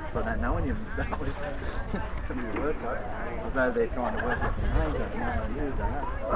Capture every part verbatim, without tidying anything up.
I don't know any of them. So it's going to be work, though. Although they're trying to work with their names, I don't know how to use that.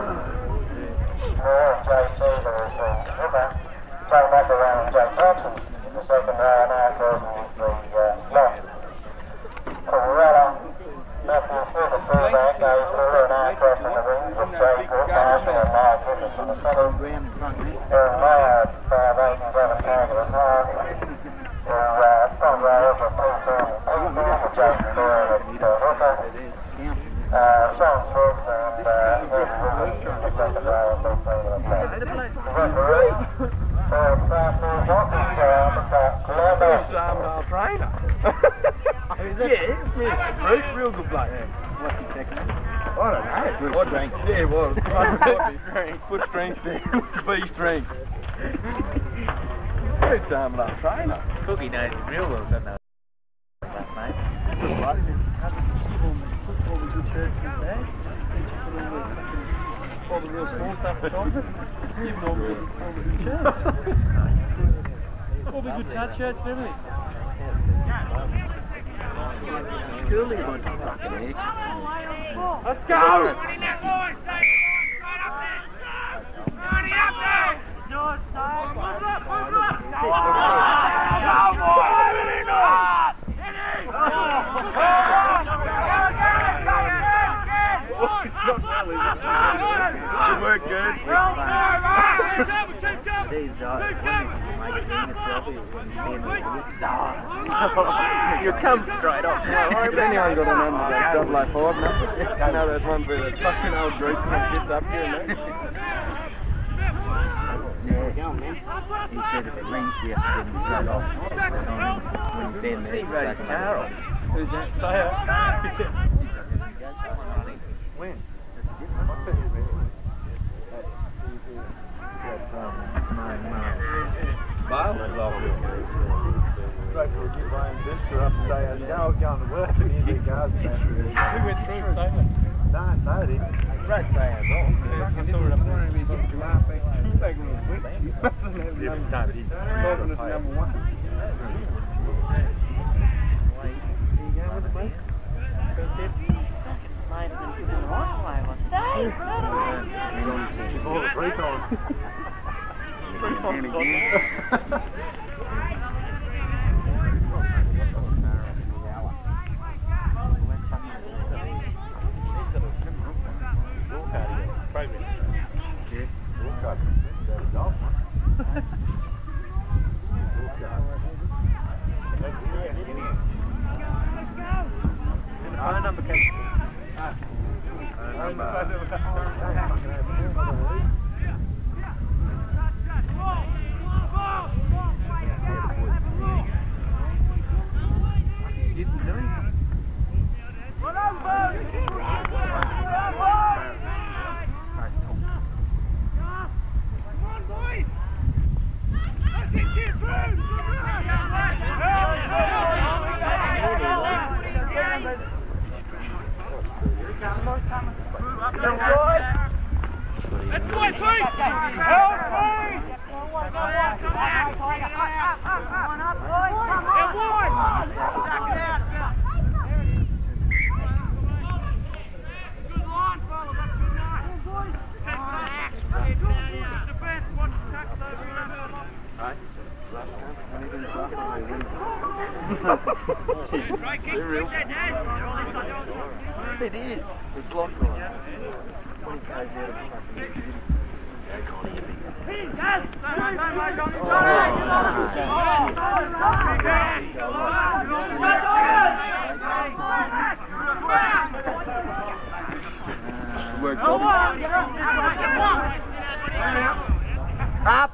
J C Lewis and Ripper. Joe McElroy and Joe Thompson in the second row now causing the uh, loss. Corella, Matthew Smith, the fullback, goes through and out crossing the rings with Jay Cook, Marshall and Mark Griffiths in the centre. Graham's front, mate. Aaron Mayer, five eight and Gavin Target at half. Your uh, front row for Paul Thorne and Osborne, with Jason Doyle at uh, hooker. Uh, Sean Swoops and uh, Henry Rivers in the second row of Bill Freeman at back. The referee for Fastball Hawkins, uh, Mister Columbus. He's um, our trainer. Is it? Yeah, yeah, real, real good bloke. Yeah. What's his second name? I don't know. Foot strength. Yeah, it was. Foot strength, B strength. It's um, our trainer. Cookie knows him real well, doesn't he? That, mate. Good bloke. Put all the good shirts in his bag. And put all the, all the real small stuff on top. Give him all the, all the good shirts. All the good touch shirts and everything. Curly one. Let's go! Good work, good. These guys, You come straight off. If anyone got a number, that's double oh five, no? I know there's one where the fucking old group gets up here, no? Yeah, he said if it rings, we have to get him straight off. When he's standing there, he's his car off. Who's that? Sayer? When? Bale was lovely. Straight for a get Wayne Bister up and say, how's it going? I was going to work and here's the cars and that. We went through it, Sayer. No, so did. Brad Sayer's on. I saw it up there and we got to laugh back. Back real quick. He doesn't have the number. No, but he's number one. Where you going with it, mate? First hit? Might have been in the right way, wasn't it? She bought it three times. Three times again. Phone number, Kevin. Phone number. Didn't do anything. Nice talk. Let's go, please! It is. It's locked on. When he goes out of fucking city. Work, Bobby. Up.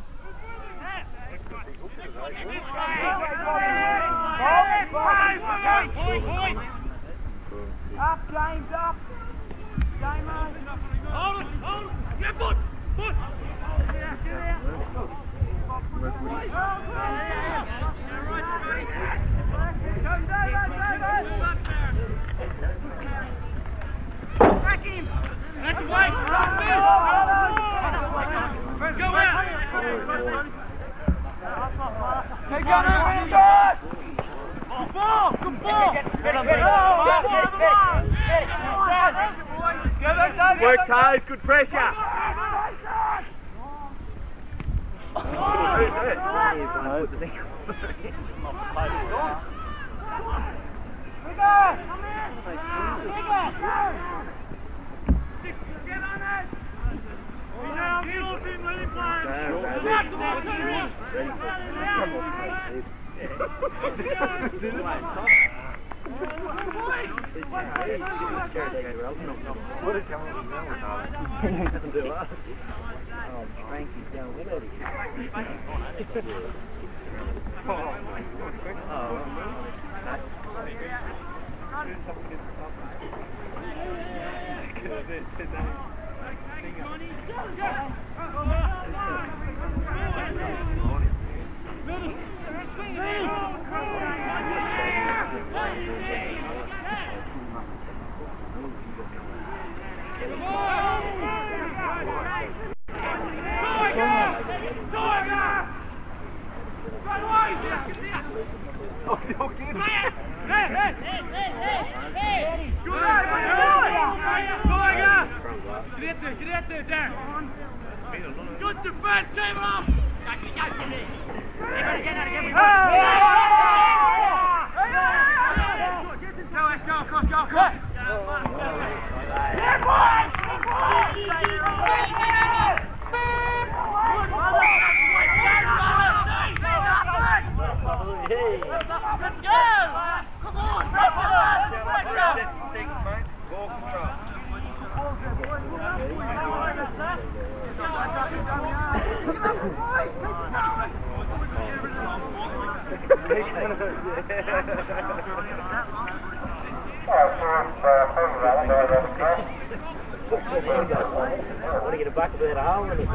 Up, James, up! James, hold it, hold it! Get foot! Foot! Get out, get out! Back him! That's away! Go out! Keep going, man, guys! Ball, good Work, Taves, good pressure. What a talent is that one, darling? He doesn't do us. Oh, Frankie's going with it. Oh, do something in the top. Second of it, his name. Oh, don't get it! Hey, hey, hey, hey, hey! Go ahead, go ahead! Get it there, get it there, Darren! Good defense, game up! Go, let's go, cross, go, cross! Yeah, boys! Let's go! Come on! Pressure! Six, six, mate. Ball control. I want to get a bucket with a hole in it.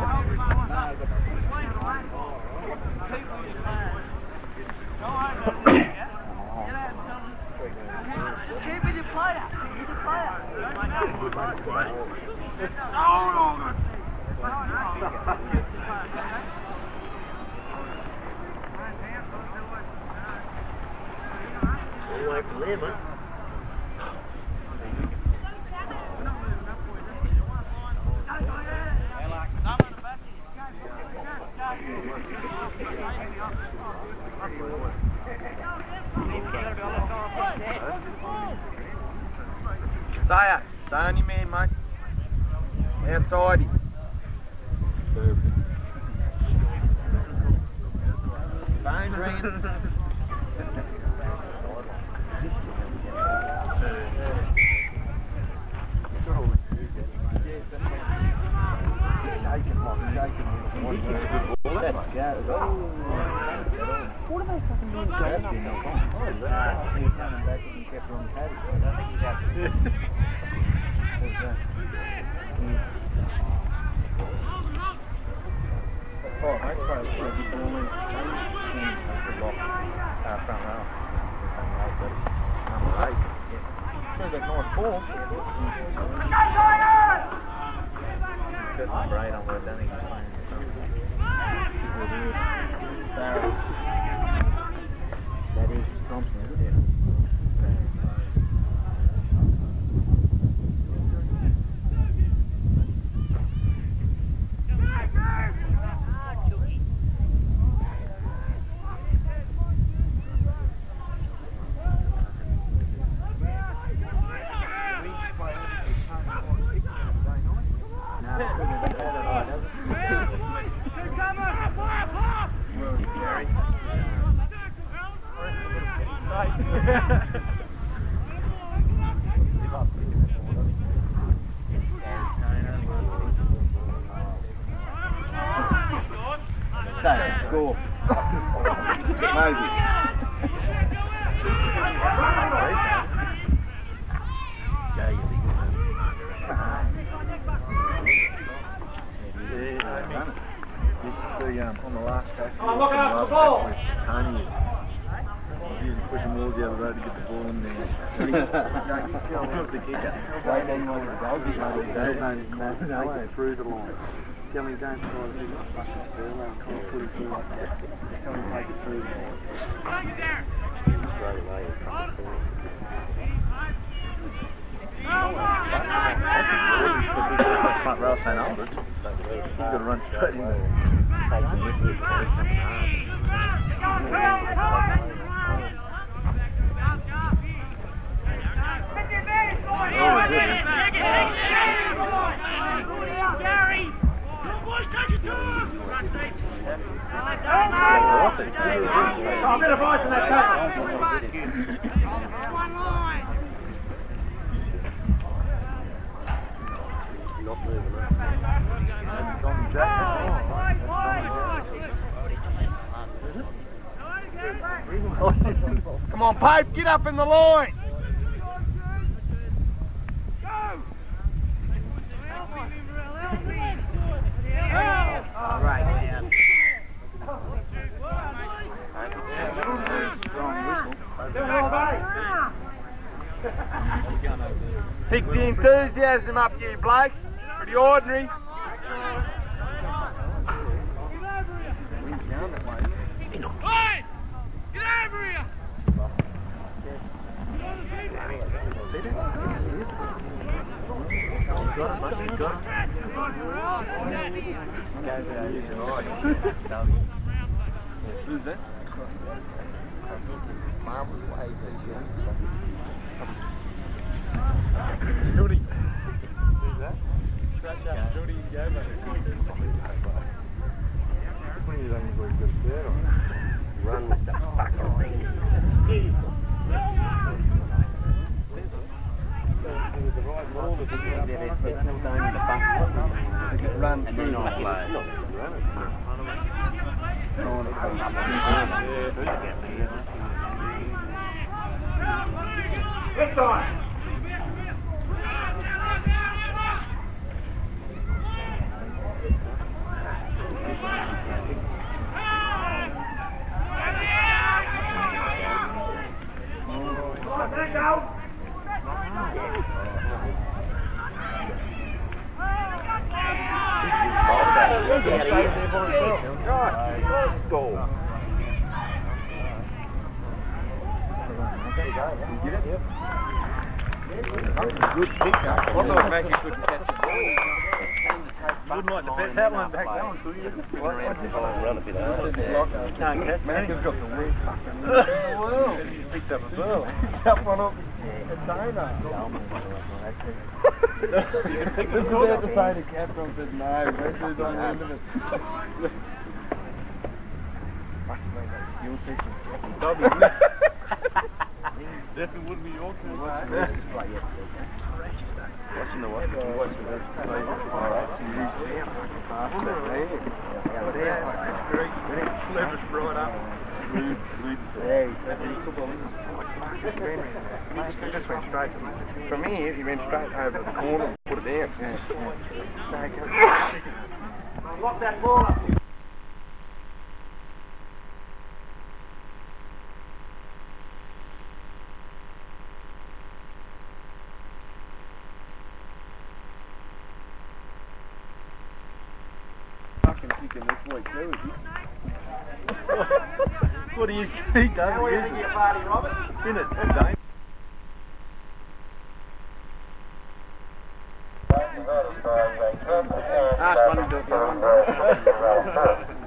Keep with your player. Keep with your player. All away from there, mate. Stay, stay on your man, mate. Outside him. Phone's ringing. Let's go. What are they fucking doing? He's coming back and kept on the paddock. Oh, I tried to try to be ball in. Uh, front row. Number eight. Sounds like a nice ball. Got number eight on where Danny's playing. That is Thompson, isn't it? Say, score. Maybe. Used to see um, on the last track. Oh, look out for the ball! Tony I was usually pushing walls the other road to get the ball in there. He was the kicker. Right then you wanted to go, you know, Don't take it through the line. Tell him don't try to do that fucking still. I'll put it through like that. Tell him take it through the line. Take it there! straight away. Front row Saint Albert. He's got to run straight in there. Taking with his carry coming Oh, a bit of ice in that cup. One line. Not moving up. Come on, Pipe, get up in the line. All right, man. Pick the enthusiasm up, you blokes. Pretty ordinary. Hey! Get over here! Who's that? Judy. Who's that? Judy and Gabo. When you don't usually get there or run with the fucking thing. Jesus. Run through the This time. Goal. Good kick. I thought Mackie couldn't catch the ball. You wouldn't like to bet that one back down, could you? Run a bit hard. You can't catch Mackie's me. got the worst fucking in the world. He's picked up a ball. Up one up a donut. This was about to say to Captain, said no, let's do it on the end of it. Must have been that skill session. Definitely wouldn't be your call. Watching the what? Watching the Alright, so you see him fucking fast that day. Leverage right up. Yeah, he said he took He just went straight to From here, he went straight over the corner and put it down. Yeah. Lock that ball up. Fucking kicking this week too, is he? What do you see, David? How are you thinking of party, Robert? In it, Dave. Ask one to do it the other one.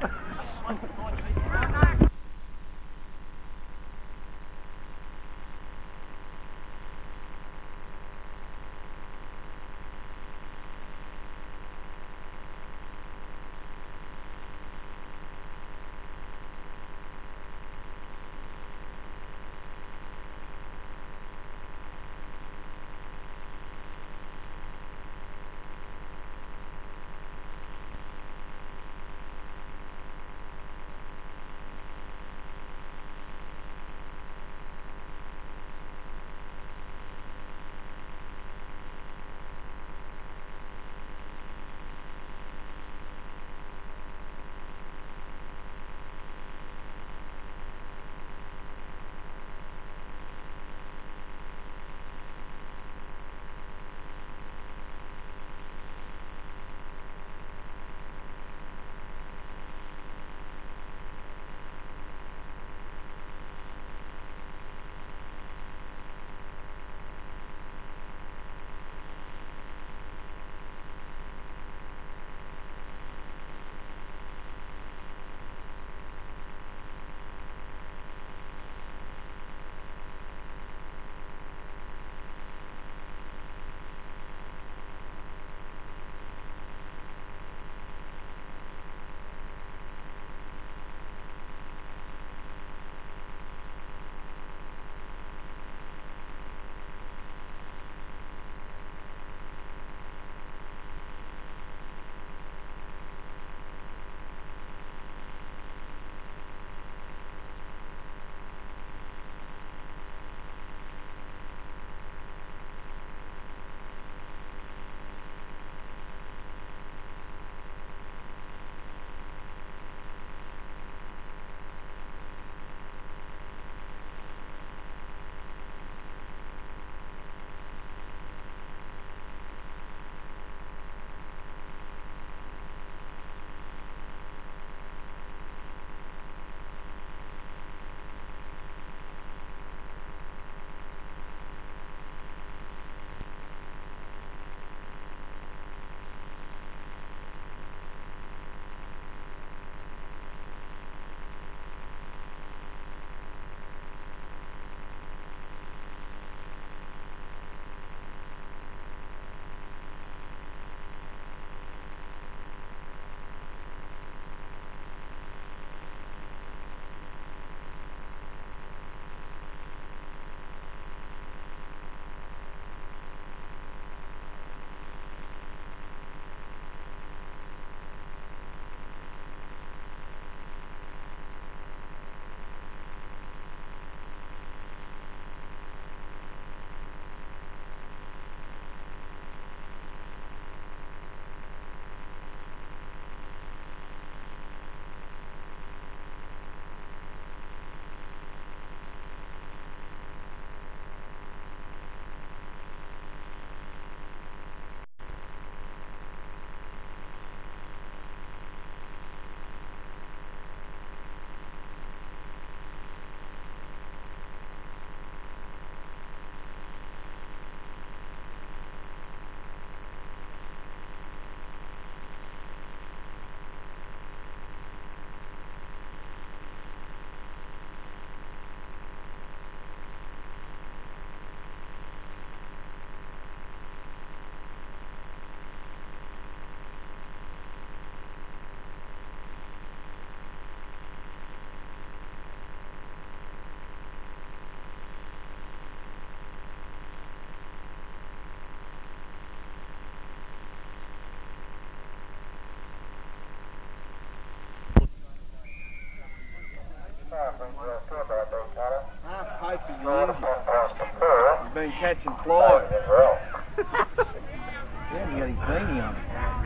pipe for Quarter years. ten past the four. He's been catching flies. As well. Yeah, and he got his beanie on.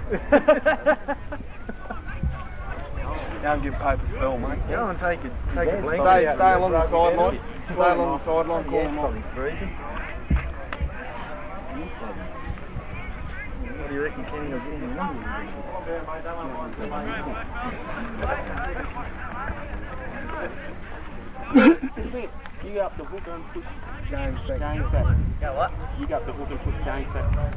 Go and give Pope a spell, mate. Go and take a, take a blanket Stay, out stay and along the rub your sideline. belly. Stay along the sideline, call Yeah, him probably off. freezing. You probably. What do you reckon Kenny will get in the window? You go up the hooker and push James back. James back. Go what? You go up the hook and push James back.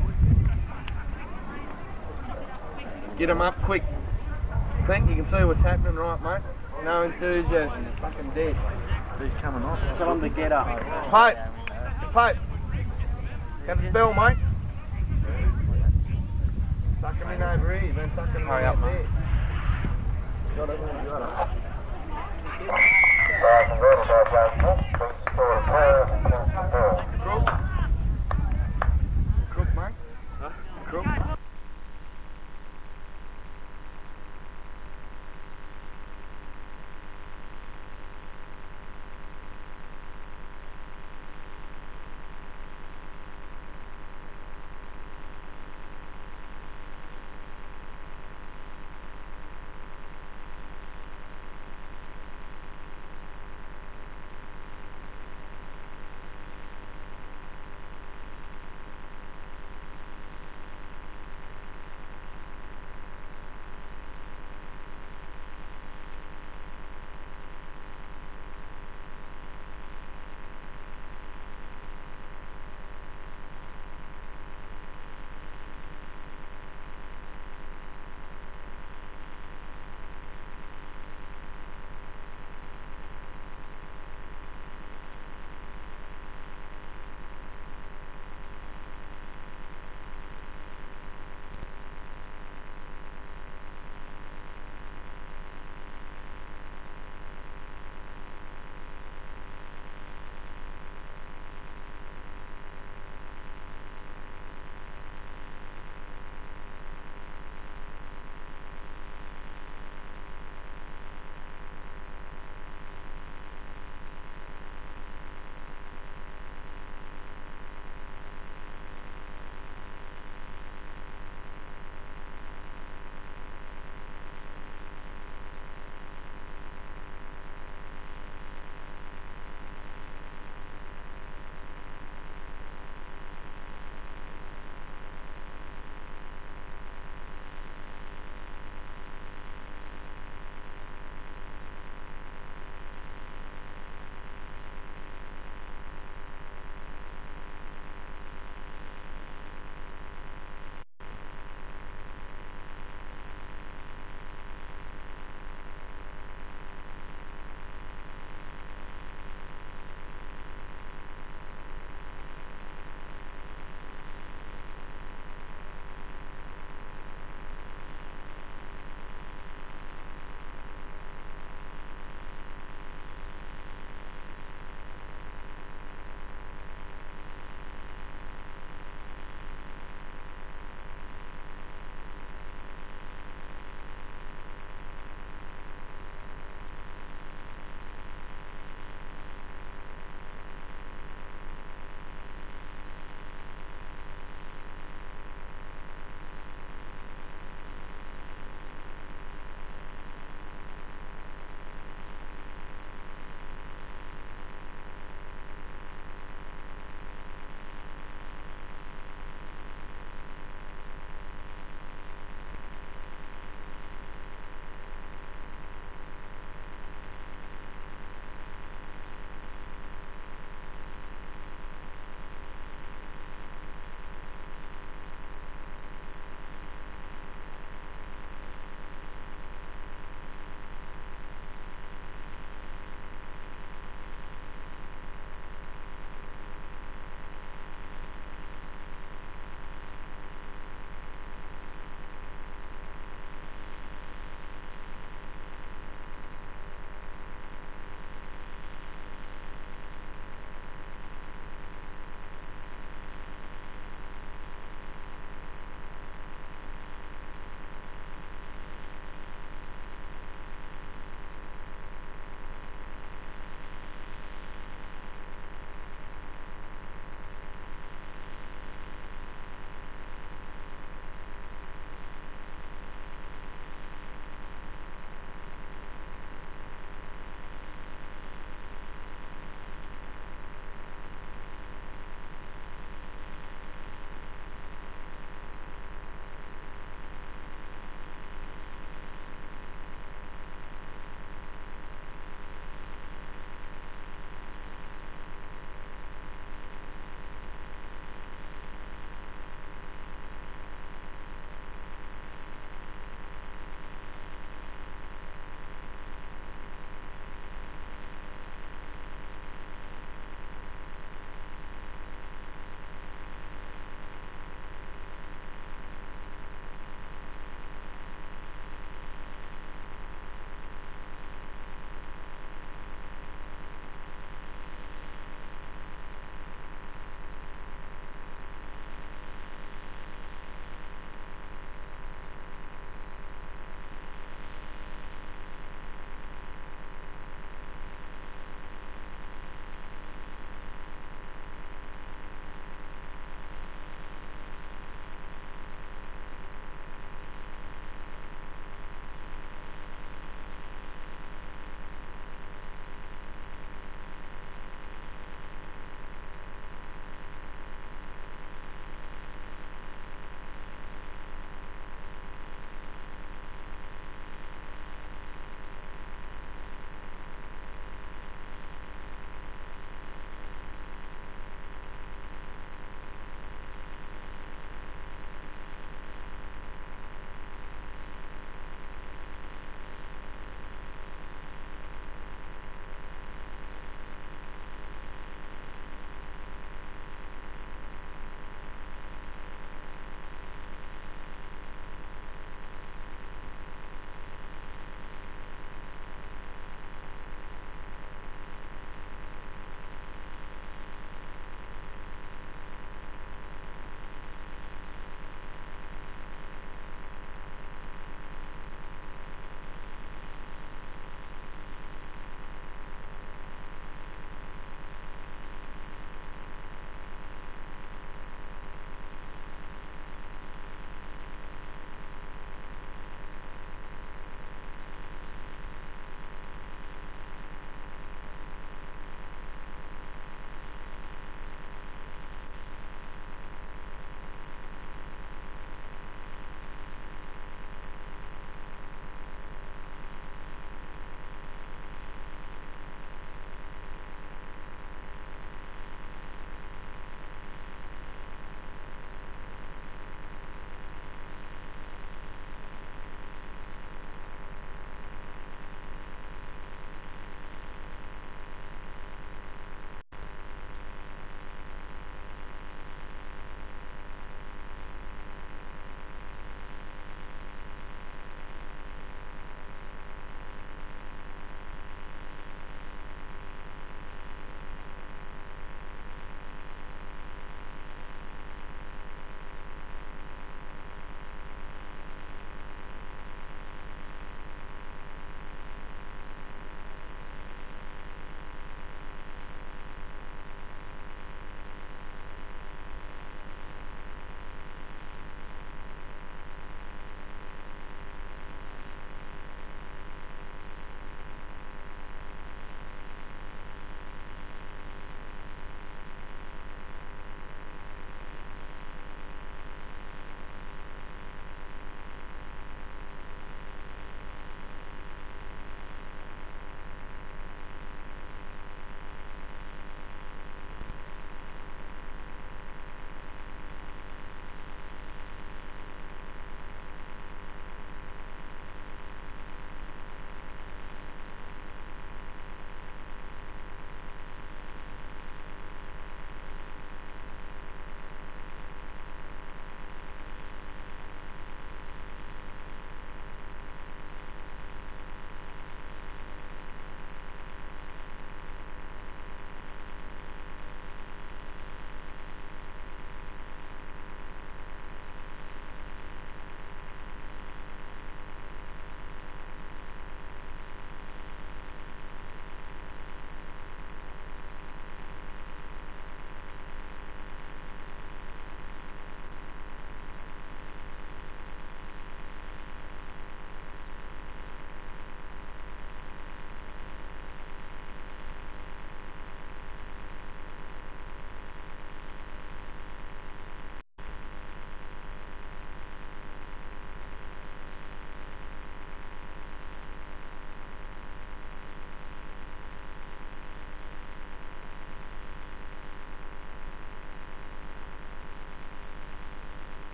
Get him up quick. Think you can see what's happening, right, mate? No enthusiasm. You're fucking dead. He's coming off. Tell him to get up. Pope. Pope. Have a spell, mate. Suck him in over here. Then suck him in Hurry up, over mate. there. Got it, got it. Five and ready by James. Please score a pair and ten to four. Crook. Crook, mate. Huh? Crook.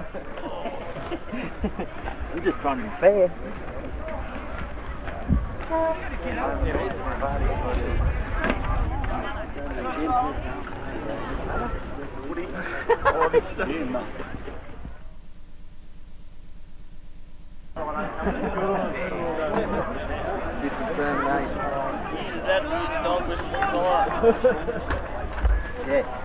We're just trying to be fair. Yeah.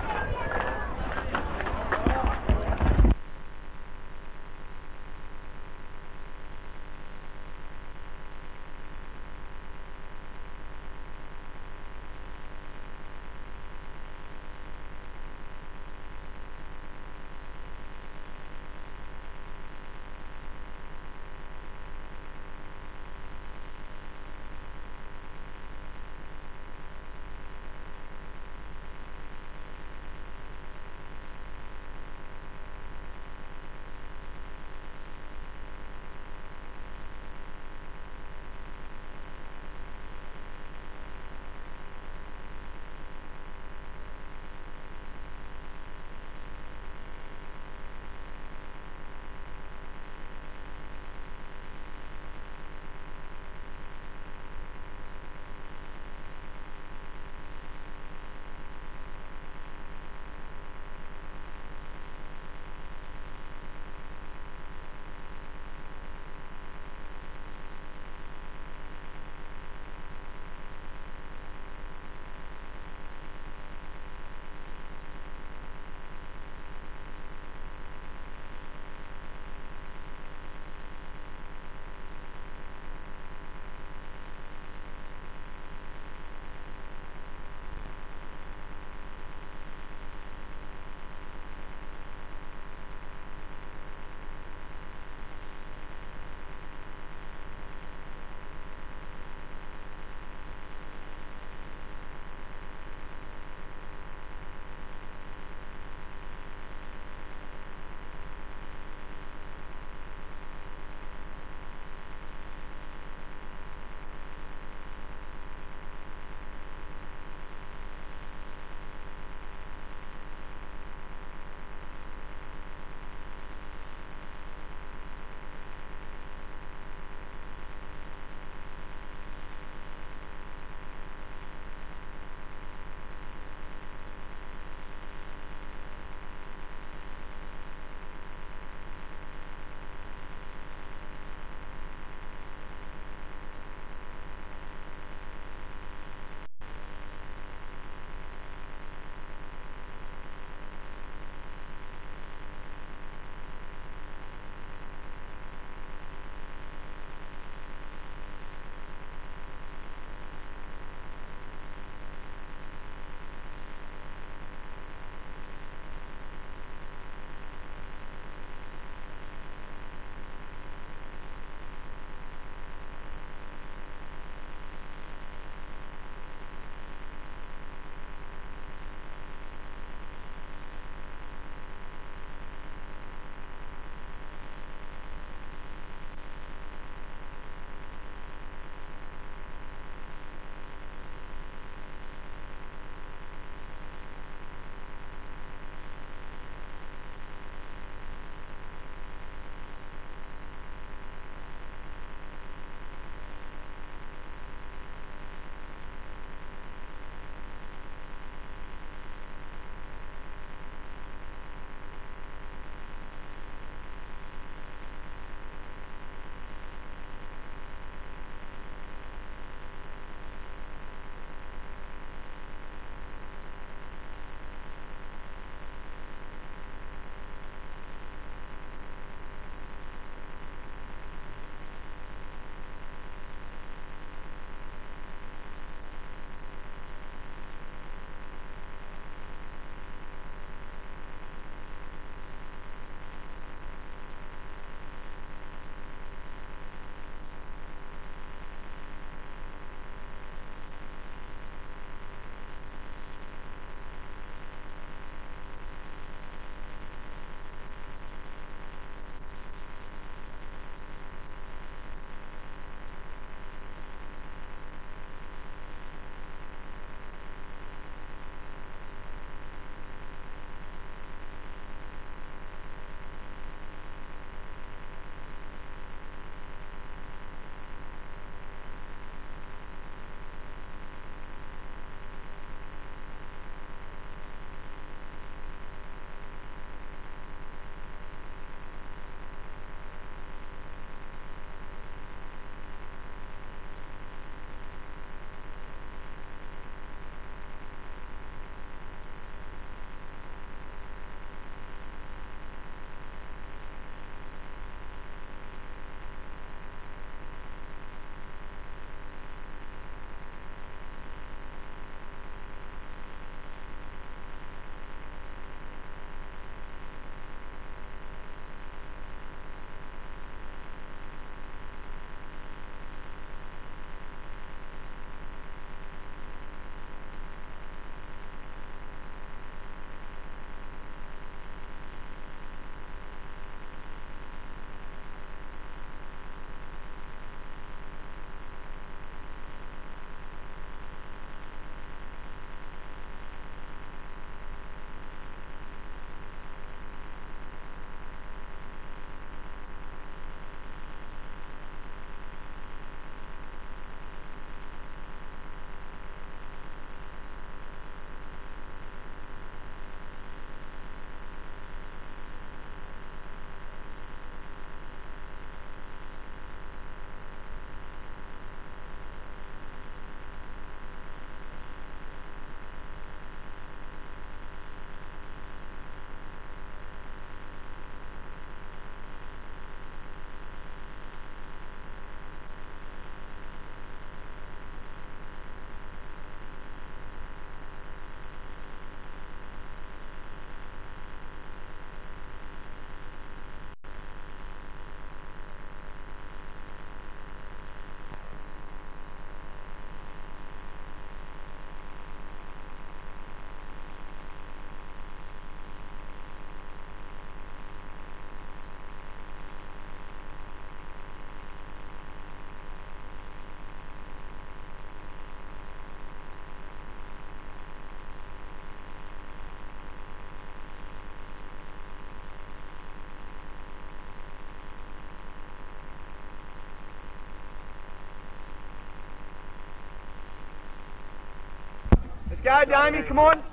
Go, Damien, come on.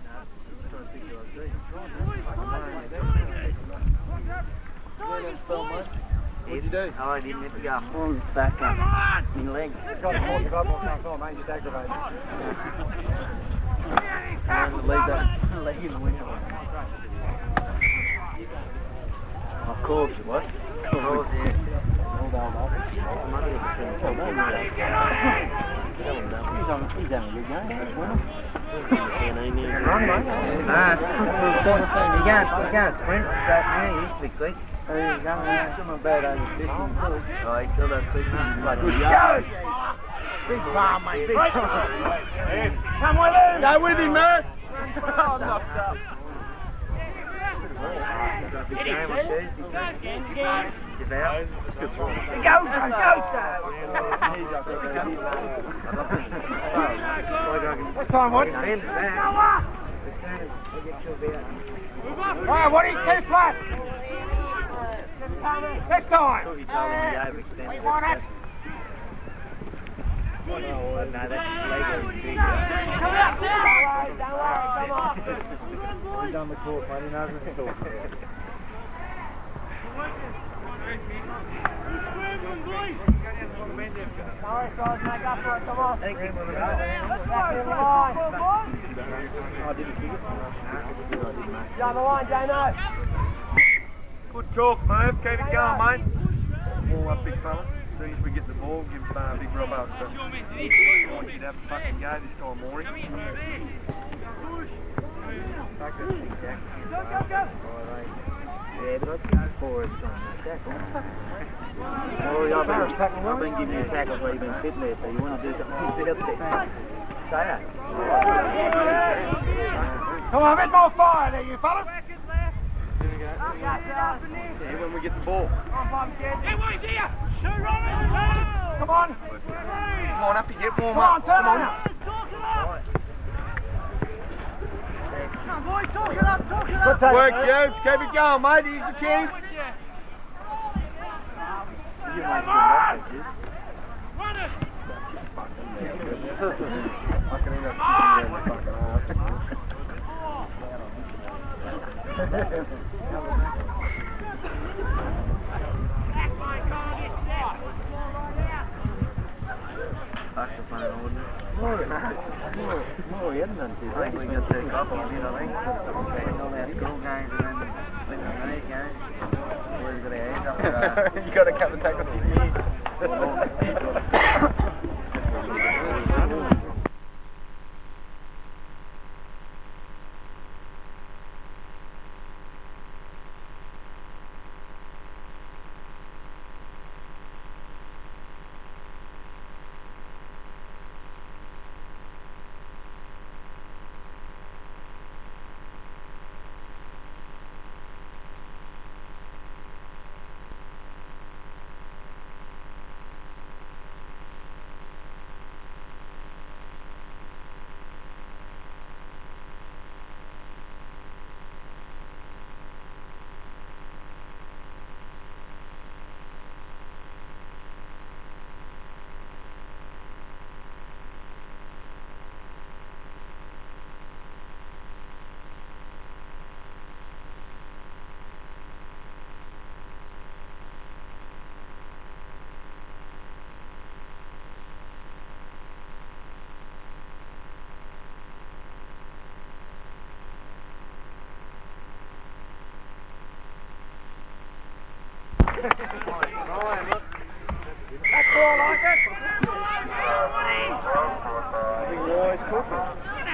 What'd you do? Oh, I didn't have to go. Pulled back up in leg. Got to hold the club on some time, mate. Just aggravate it. And leave that leg in the window. Of course it was. Of course, yeah. He's on, he's having a good game. He's winning. Run, mate. Nah. You can't, you can't sprint straight now. He used to be quick. He's still not bad over fifty. Oh, he still does quick now. Good goes! Big palm, mate. Big palm. Come with him. Go with him, mate. Oh, knocked up. Big game on Tuesday. Devout. Go, go, go, sir. This time, what? Bend it back. Right, what are you too flat? This time. He told him he overextended. We want it. Oh, no, that's his leg. Big. Come out, don't worry, don't worry, come on. He's done the court, mate. He knows what he's talking about. Sorry, guys, make up for it, come on. Thank you. Back in the line. I didn't kick it. Down the line, Jano. Good talk, Merv. Keep it going, mate. Ball up, big fella. As soon as we get the ball, give uh, Big Rob us the. I want you to have a fucking go this time, Maury. Back that thing, Jack. Go, go, go! Yeah, but I think four every time they tackle. Oh, I've been, I've been giving you tackles where you've been sitting there, so you want to do something out there. Say it. Come on, a bit more fire there, you fellas. Yeah, when we get the ball. Come on. Come on, up you get warm up. Come on, turn on. Come on, boys, talk it up, talk it up. Work, Joe. Keep it going, mate. Here's the chance. Run it. I can end up kicking you in the fucking arse. Back the phone, wouldn't it? More, more, more, he hasn't done too I think we got two couples in, I think. Taking all our school games and then winning on these games. We've got our hands up for uh, You got to come and take us in here. That's more like it. Big wise cooking.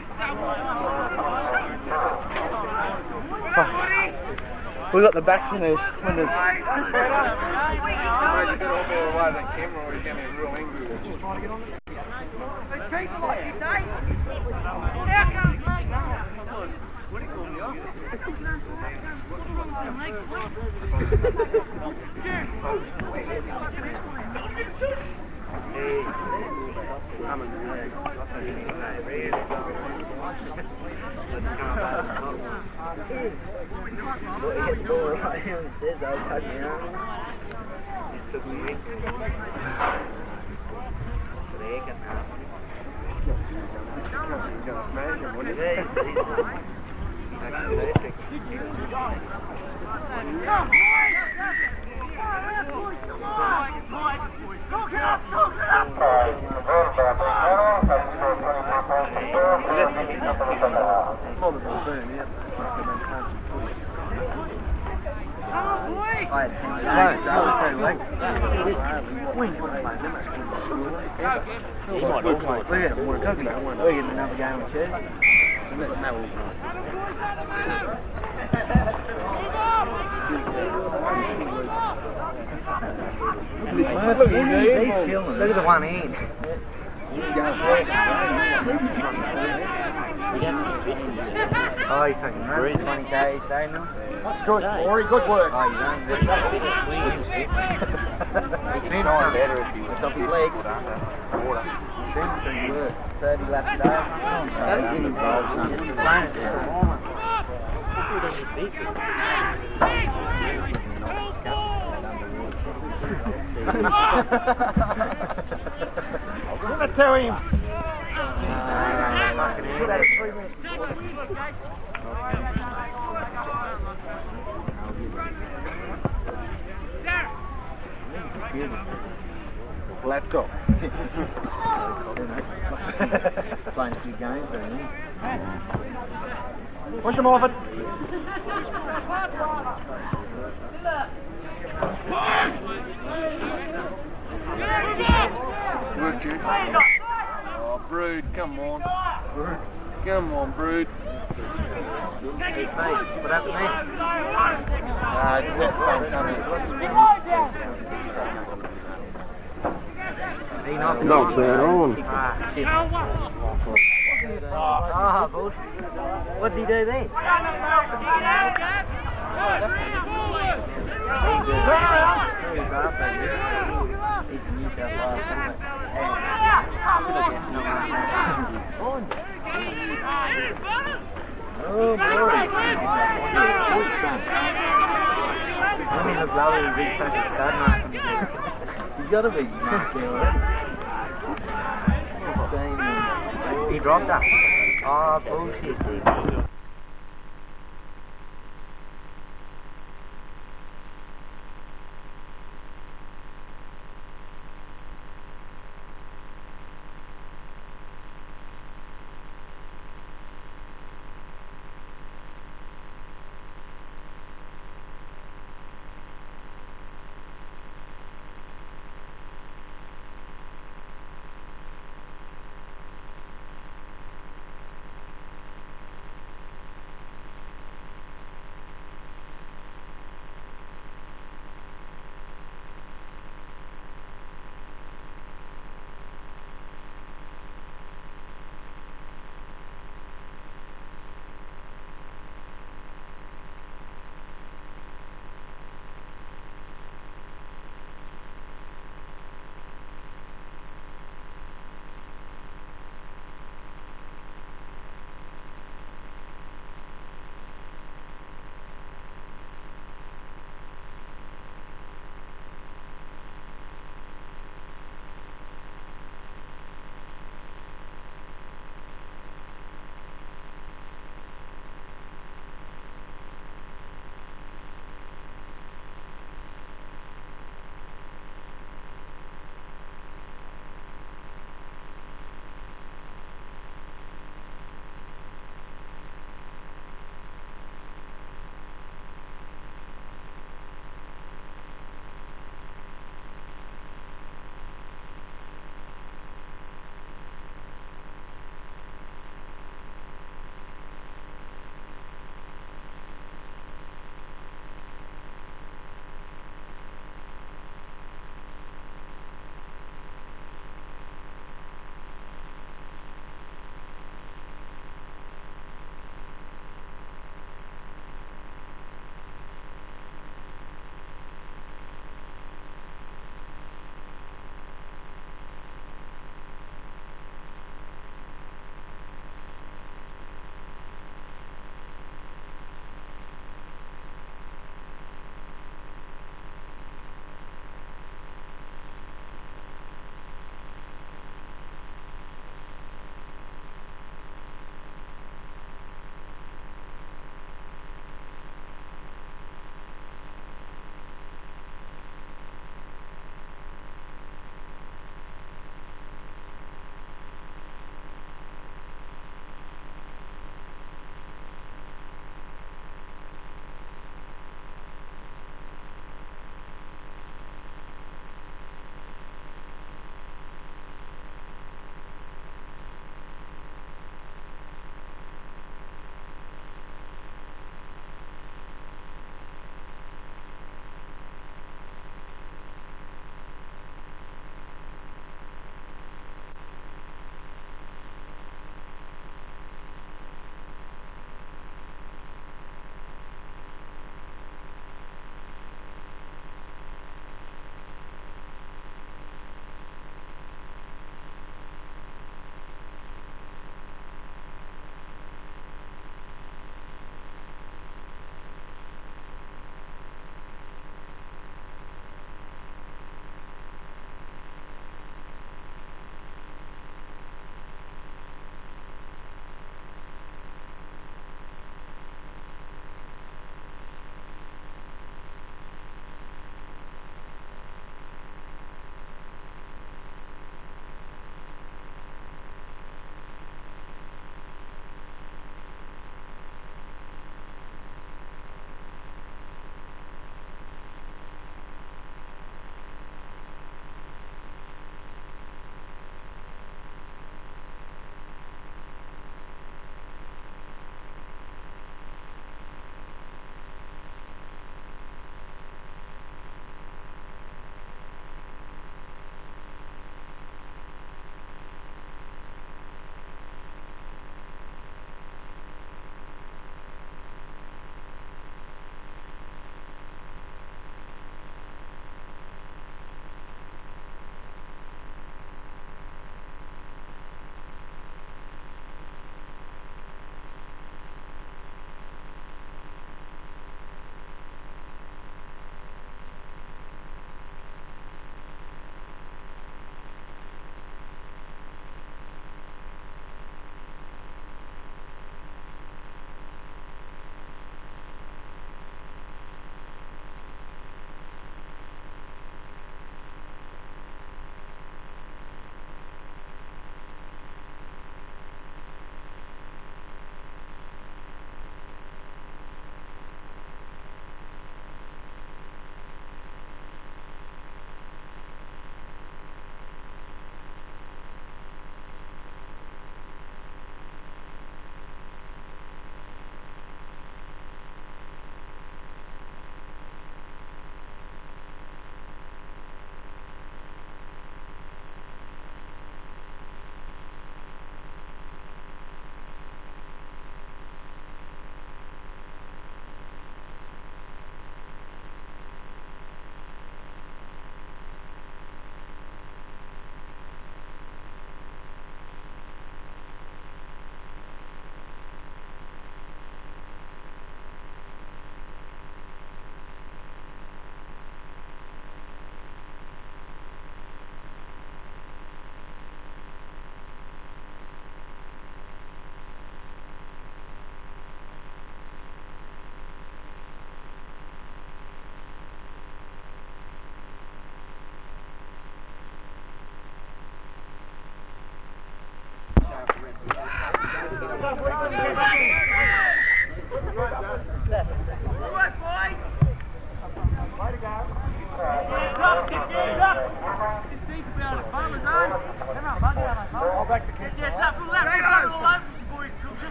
We got the batsman there. When the... That's better. Maybe get all the way that camera or you're going to be real angry. Just trying to get on it. Keep it like you say. Here comes mate. What do you call me up? He's gonna smash him, wouldn't he? Yeah, he's, he's, he's actually electric. Multiple burn, yeah. I had ten games, so I would say, like, we never played them at school. He might organise We had more cooking, but we had another game on Tuesday. Let's now organise. Look at killing. Look at the one in. Oh, he's taking runs, twenty k each day now. That's good, Rory. Good work. Oh, he's on there. He's been showing better if he was up his legs. He's been pretty good. thirty laps a day. I'm sorry, I'm involved, son. He's playing for the moment. Give it to him. Uh, Should have three minutes. Laptop. Playing a few games, but yeah. Push him off it. Richard. Oh, Brood, come on. Come on, Brood. Hey, mate, what happened there? Uh, just let Stone come in. He knocked it Knocked on. that on. Ah, shit. Ah, bullshit. What did he do then? He's up there. He's in New South Wales, isn't Oh, boy. I mean, the blower is a big fucking stud mark. He's got a big mark there already. sixteen. He dropped that. Oh, bullshit.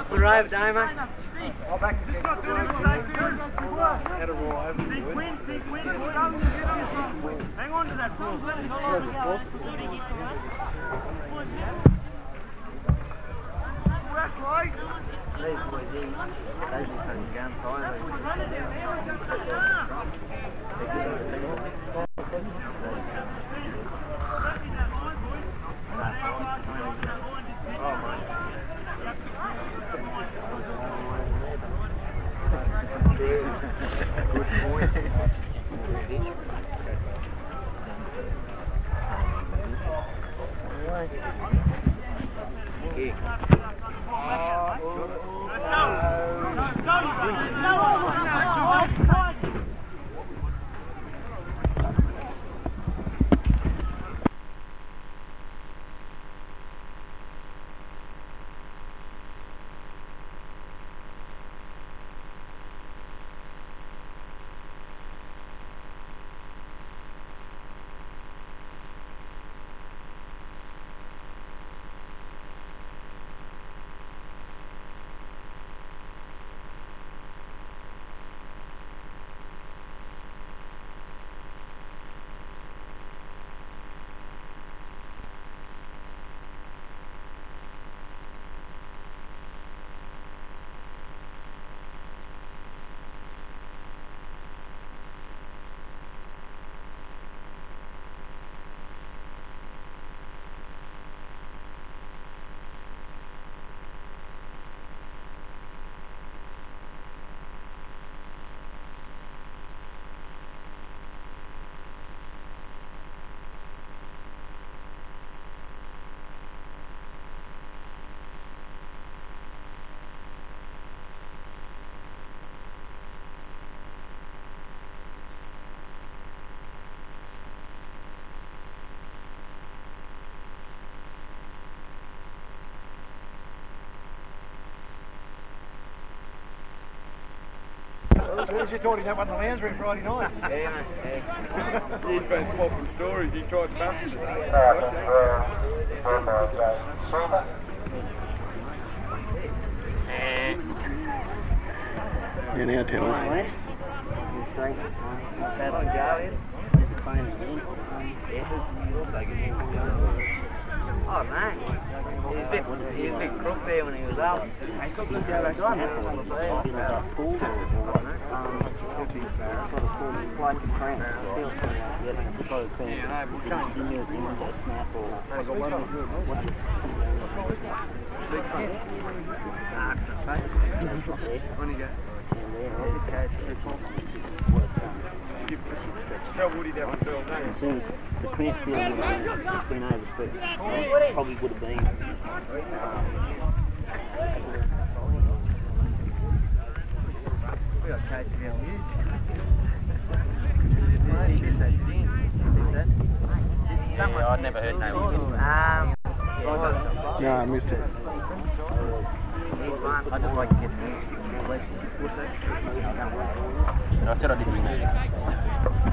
Good ride, Damo. I'll back to Just not doing a mistake, Bill. Had a roll over Big to it. win, big win. Go and get on the hang on to that. That's right. These boys, they they be fucking guns high. Good point. You told him that wasn't the Lansbury Friday night. Yeah, yeah. He's been swapping stories. He tried something today. Yeah, now tell us. Bad on Garvin. Oh man, he was a bit, he was a bit crook there when he was out. Tell Woody that was still there. As soon as the cramp feeling would have been overstretched, probably would have been. We got Kate to be on mute. Yeah, I'd never heard no one. Um, No, I missed it. I just like to get the What's that? I said I didn't hear no.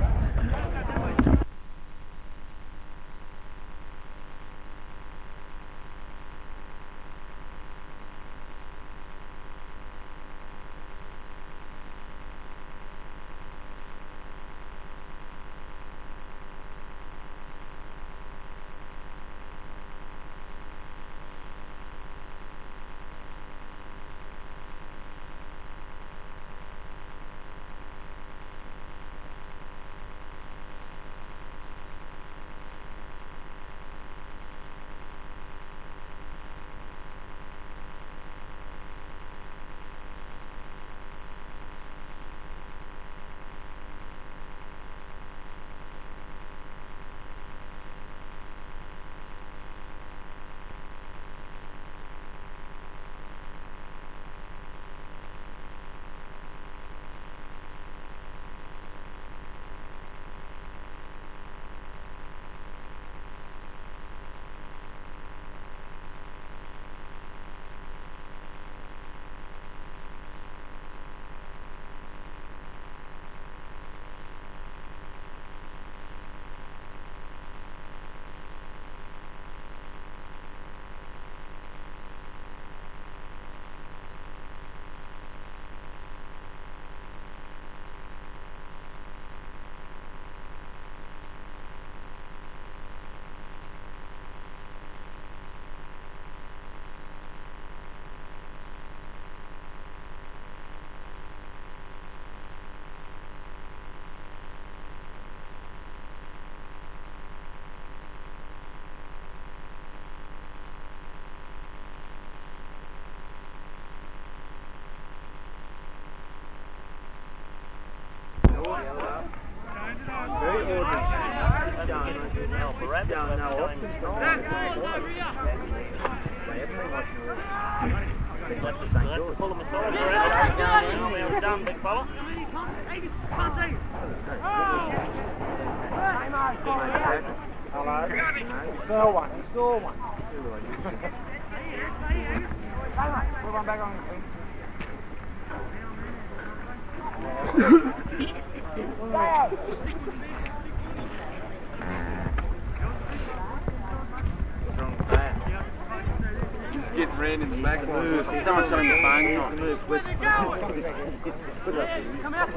Very ordinary. This showing no good now. This showing no options. No. Everything wants to been left to Saint George. Pull them aside. We're done, big fella. Hello. You saw one. You saw one. Put one back on the thing. What's wrong with that? Just getting ran in the back of the hood. Someone's selling the phones on. Come out,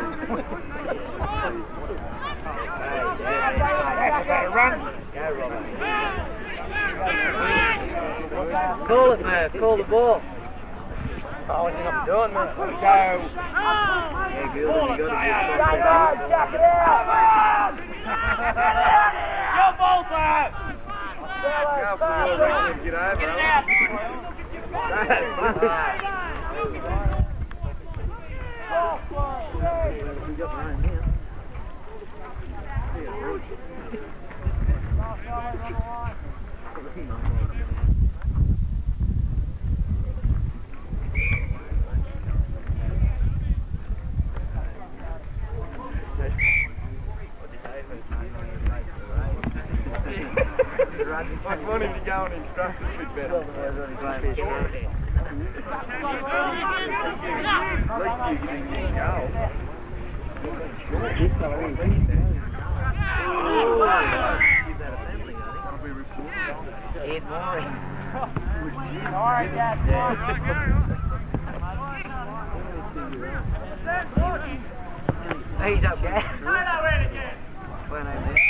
That's a better run. Go, Robert. Call it, man. Call the ball. Oh, what you not doing, man? Go. Yeah, good. You got it. Jack it out. Your ball, sir. Go for the ball, get over. Get it out. We got rain here. I want him to go and instruct a bit better. At least you get in your goal. This fellow is. Ed Murray. Alright, Dad. He's up there. Well, no, man.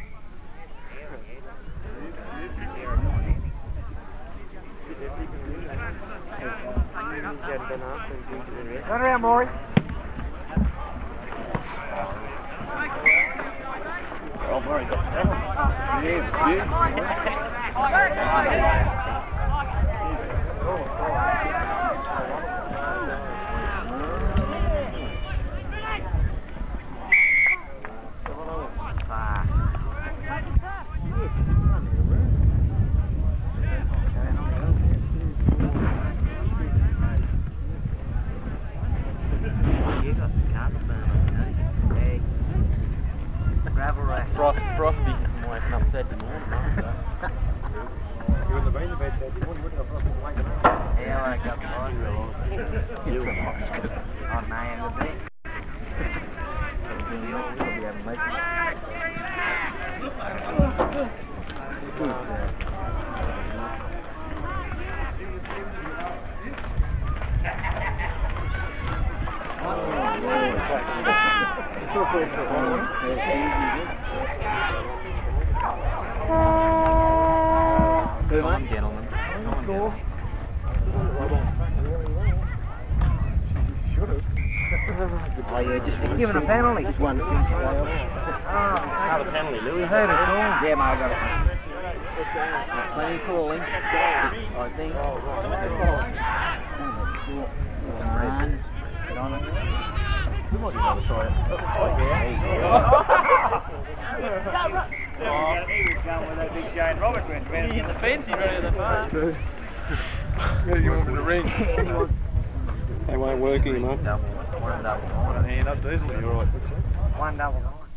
Run around, Maury. Oh, Murray got that. Yeah, Frost, frosty from waking up Saturday morning, so. You wouldn't have been to bed Saturday morning, you wouldn't have fucking waken up. Yeah, I wake up nice. You were nice, good. Oh, man, it would be. We'll be having late. Come on, gentlemen. Come on, gentlemen. Oh, yeah, just, just give him a penalty. Just one. Oh, Have a penalty, Louis. heard it's gone. Yeah, mate, I got it. Plenty of calling. I think. Run. Get on it. We might be able to try it. Oh, yeah. He was going with that big Shane Roberts went round in the fence, he ran to the far. Yeah, you want me to ring? They weren't working, mate. Double, one double. Hand up, Diesel, you're right. One double nine.